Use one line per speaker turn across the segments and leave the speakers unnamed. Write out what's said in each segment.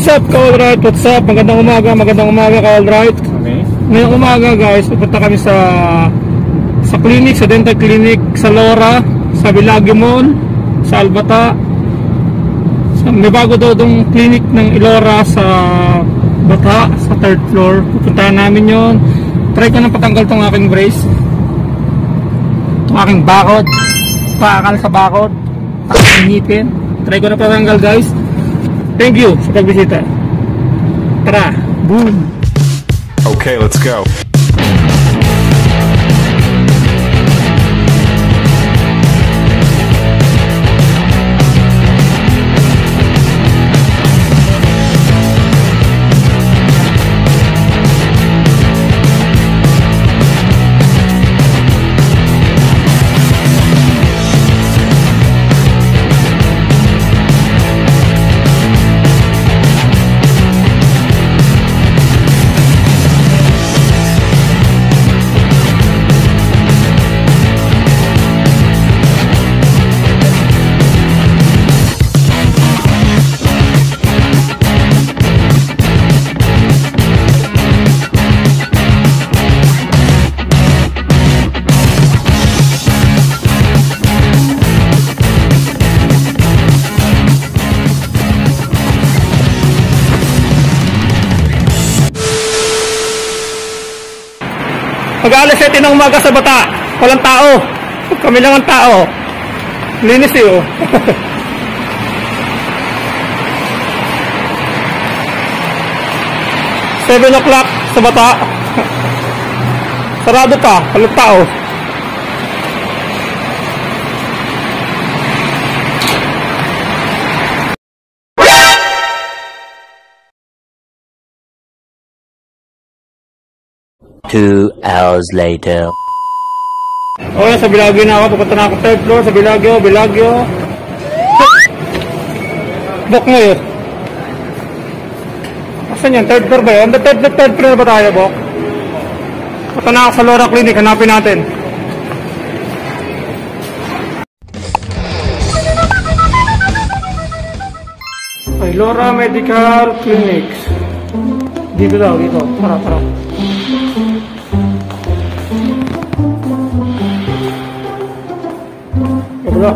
What's up, Ka-Allright? What's up? Magandang umaga, Ka-Allright.
Okay.
Ngayong umaga, guys, pupunta kami sa clinic, sa dental clinic sa Lora, sa Villaggio Mall, sa Albata. May bago daw itong clinic ng Ilora sa Bata, sa 3rd floor. Pupuntahan namin yon. Try ko na patanggal tong aking brace, itong aking bakod, paakal sa bakod, aking ngipin. Try ko na patanggal, guys. Thank you sa pagbisita. Tara, boom.
Okay, let's go.
Pag-alas 7 ng umaga sa Bata, walang tao. Kami lang ang tao. Linis eh, oh. 7 o'clock sa Bata. Sarado pa, walang tao.
Two hours later.
Okay, sa Villaggio na ako. Pupunta na ako 3rd floor sa Villaggio. Bok mo yun. Asan yan? 3rd floor ba yun? 3rd floor ba tayo, Bok? Pupunta na ako sa Lora Clinic. Hanapin natin. Okay, Lora Medical Clinics. Dito daw, dito. Para. Wala.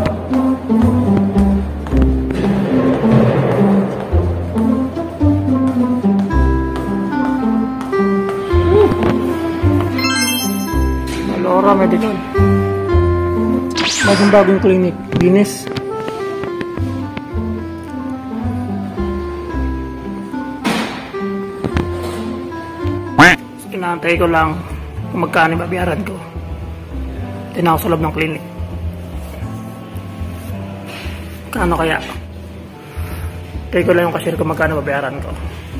Lora Medical. Bagong clinic. Linis. Inaantay ko lang kung magkano babayaran ko. Tinawag sa loob ng clinic. Kano kaya? Try ko lang yung cashier kung magkano babayaran ko.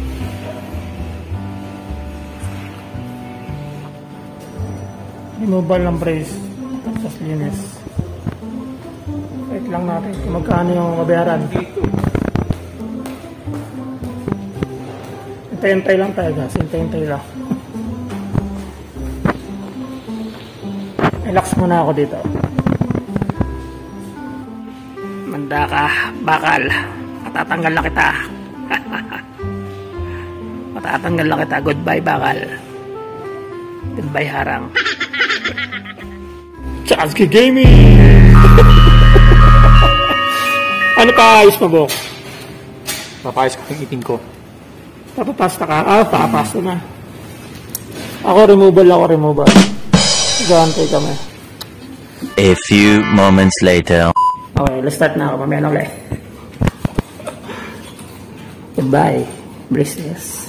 Removal ng brace, tapos linis. Wait lang natin kung magkano yung babayaran. Hintay-hintay lang tayo, guys. Hintay-hintay lang. Relax muna ako dito. Manda ka, bakal. Matatanggal na kita. Matatanggal na kita. Goodbye, bakal. Goodbye, harang. Chazki Gaming! Ano pa ayos mo, Bok?
Papayos ko yung iting ko.
Papapasta ka? Papapasta na. Ako removal. Gantay kami.
A few moments later.
Okay, let's start na ako. Mamaya na ulit. Goodbye, bracelets.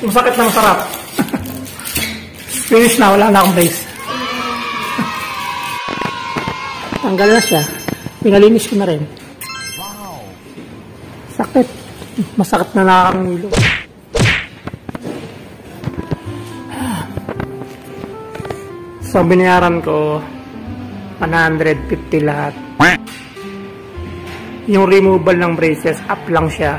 Masakit na masarap. Finish na, wala na akong brace. Tanggal na siya. Pinalinis ko na rin. Sakit. Masakit na nakakangilo. So, binayaran ko 150 lahat. Yung removal ng braces, up lang siya.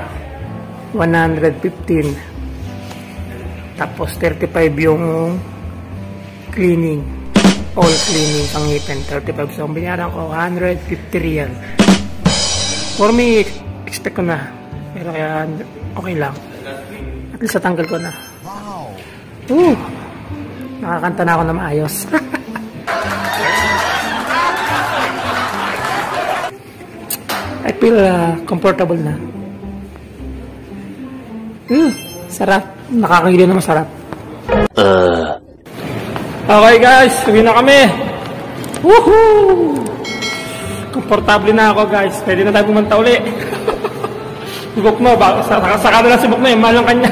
115. Tapos, 35 yung cleaning. All cleaning, pang ngipin. 35. So, binayaran ko 150 real. For me, expect ko na. Pero kaya, okay lang. At least, natanggal ko na. Nakakanta na ako na maayos. I feel comfortable na. Sarap. Nakakagili na masarap. Okay guys, uwi na kami. Woohoo! Komportable na ako guys. Pwede na tayo pumunta uli. Subok mo. Saka na lang subok mo eh. Mahal ang kanya.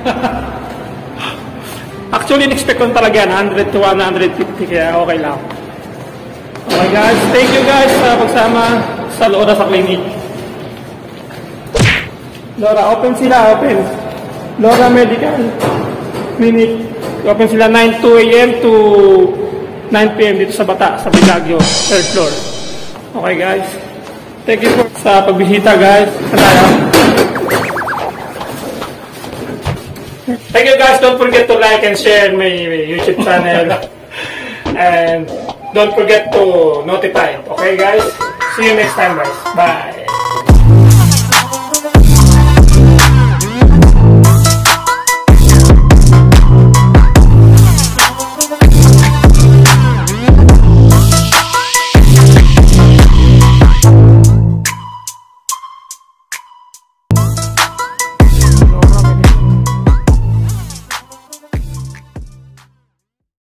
Actually, in-expect ko talaga yan. 100 to 150. Kaya okay lang. Okay guys. Thank you guys sa pagsama sa Laura sa clinic. Laura, open sila. Open. Laura Medical Clinic. Open sila 9 a.m. to 9 p.m. dito sa Bata, sa Bilagyo, 3rd floor. Okay guys. Thank you for sa pagbisita guys. Thank you guys. Don't forget to like and share my YouTube channel. And don't forget to notify. Okay guys? See you next time guys. Bye.